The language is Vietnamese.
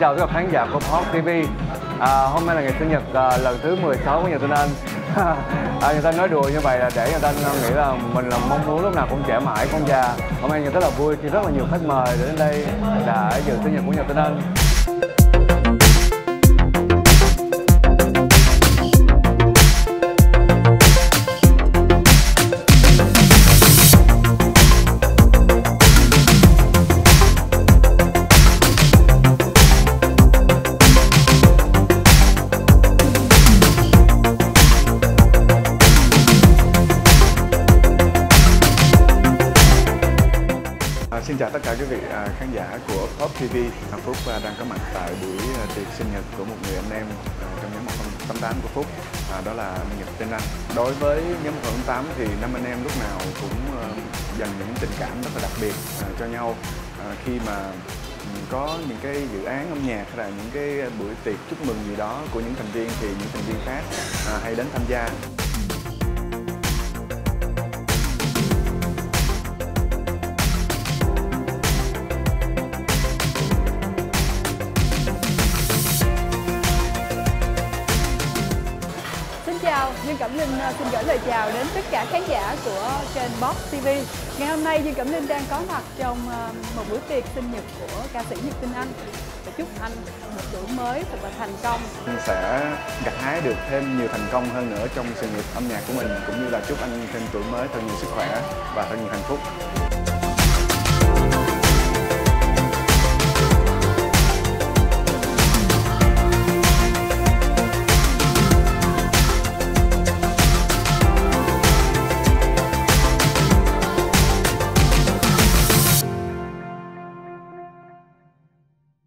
chào tất cả khán giả của Pop TV. Hôm nay là ngày sinh nhật lần thứ 16 của Nhật Tinh Anh. Người ta nói đùa như vậy là để người ta nghĩ là mình là mong muốn lúc nào cũng trẻ mãi không già. Hôm nay Nhật rất là vui khi rất là nhiều khách mời đến đây đã dự sinh nhật của Nhật Tinh Anh. Xin chào tất cả quý vị khán giả của Pop TV. Phúc đang có mặt tại buổi tiệc sinh nhật của một người anh em trong nhóm 188 của Phúc, đó là Nhật Tinh Anh. Đối với nhóm 188 thì năm anh em lúc nào cũng dành những tình cảm rất là đặc biệt cho nhau khi mà có những cái dự án âm nhạc hay là những cái buổi tiệc chúc mừng gì đó của những thành viên thì những thành viên khác hay đến tham gia. Dương Cẩm Linh xin gửi lời chào đến tất cả khán giả của kênh Pop TV. Ngày hôm nay Dương Cẩm Linh đang có mặt trong một buổi tiệc sinh nhật của ca sĩ Nhật Tinh Anh và chúc anh một tuổi mới thật là thành công. Anh sẽ gặt hái được thêm nhiều thành công hơn nữa trong sự nghiệp âm nhạc của mình, cũng như là chúc anh thêm tuổi mới thật nhiều sức khỏe và thật nhiều hạnh phúc.